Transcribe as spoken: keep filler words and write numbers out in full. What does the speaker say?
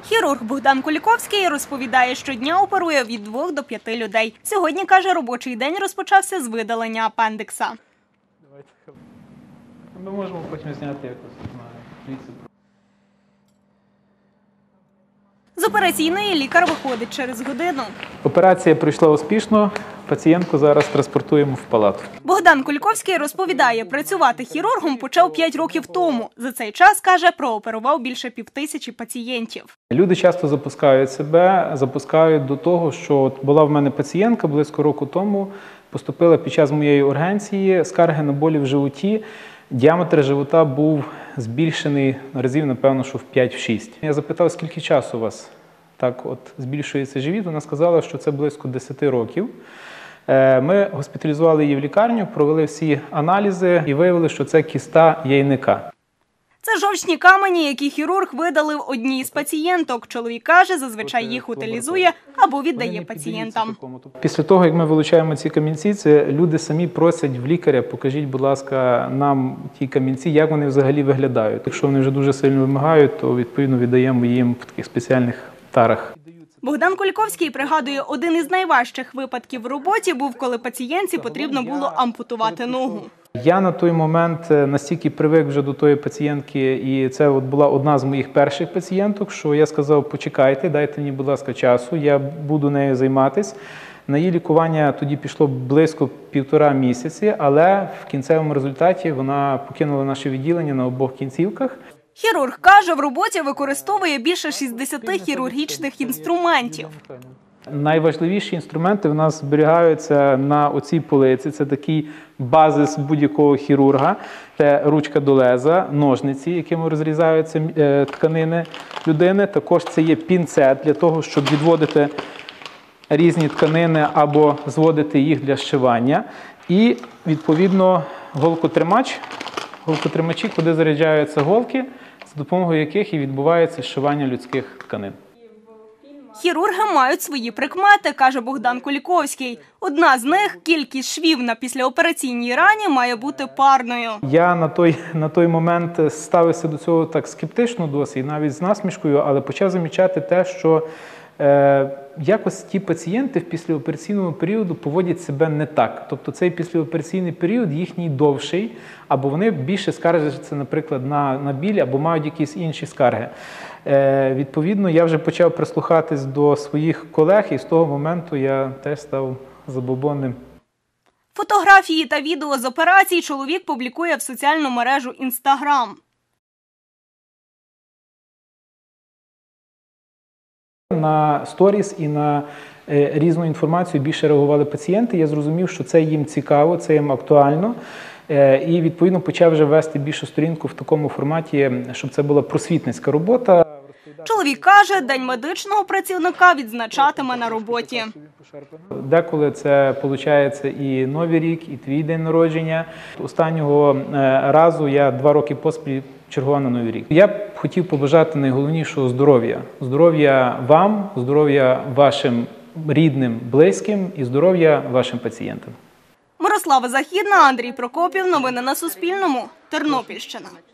Хірург Богдан Куліковський розповідає, що щодня оперує від двох до п'яти людей. Сьогодні, каже, робочий день розпочався з видалення апендикса. Ми можемо потім зняти якось на ліці. З операційної лікар виходить через годину. Операція пройшла успішно, пацієнтку зараз транспортуємо в палату. Богдан Куліковський розповідає, працювати хірургом почав п'ять років тому. За цей час, каже, прооперував більше півтисячі пацієнтів. Люди часто запускають себе, запускають до того, що от була в мене пацієнтка близько року тому, поступила під час моєї ургенції, скарги на болі в животі. Діаметр живота був збільшений разів, напевно, що в п'ять-шість. Я запитав, скільки часу у вас так от збільшується живіт. Вона сказала, що це близько десяти років. Ми госпіталізували її в лікарню, провели всі аналізи і виявили, що це кіста яйника. Це жовчні камені, які хірург видалив одній з пацієнток. Чоловік каже, зазвичай їх утилізує або віддає пацієнтам. Після того, як ми вилучаємо ці камінці, це люди самі просять в лікаря, покажіть, будь ласка, нам ті камінці, як вони взагалі виглядають. Якщо вони вже дуже сильно вимагають, то відповідно віддаємо їм в таких спеціальних тарах. Богдан Куліковський пригадує, один із найважчих випадків в роботі був, коли пацієнтці потрібно було ампутувати ногу. Я на той момент настільки привик вже до тої пацієнтки, і це от була одна з моїх перших пацієнток, що я сказав, почекайте, дайте мені, будь ласка, часу, я буду нею займатися. На її лікування тоді пішло близько півтора місяці, але в кінцевому результаті вона покинула наше відділення на обох кінцівках. Хірург каже, в роботі використовує більше шістдесяти хірургічних інструментів. Найважливіші інструменти в нас зберігаються на оцій полиці. Це такий базис будь-якого хірурга. Це ручка до леза, ножниці, якими розрізаються тканини людини. Також це є пінцет для того, щоб відводити різні тканини або зводити їх для зшивання. І, відповідно, голкотримач, голкотримачі, куди заряджаються голки, за допомогою яких і відбувається зшивання людських тканин. Хірурги мають свої прикмети, каже Богдан Куліковський. Одна з них – кількість швів на післяопераційній рані має бути парною. Я на той, на той момент ставився до цього так скептично досить, навіть з насмішкою, але почав замічати те, що е, якось ті пацієнти в післяопераційному періоду поводять себе не так. Тобто цей післяопераційний період їхній довший, або вони більше скаржаться, наприклад, на, на біль, або мають якісь інші скарги. Е, відповідно, я вже почав прислухатись до своїх колег, і з того моменту я теж став забобонним. Фотографії та відео з операцій чоловік публікує в соціальну мережу Інстаграм. На сторіс і на е, різну інформацію більше реагували пацієнти. Я зрозумів, що це їм цікаво, це їм актуально. Е, і, відповідно, почав вже вести більшу сторінку в такому форматі, щоб це була просвітницька робота. Чоловік каже, День медичного працівника відзначатиме на роботі. Деколи це, виходить, і Новий рік, і твій день народження. Останнього разу я два роки поспіль чергував на Новий рік. Я б хотів побажати найголовнішого здоров'я. Здоров'я вам, здоров'я вашим рідним, близьким і здоров'я вашим пацієнтам. Мирослава Західна, Андрій Прокопів. Новини на Суспільному. Тернопільщина.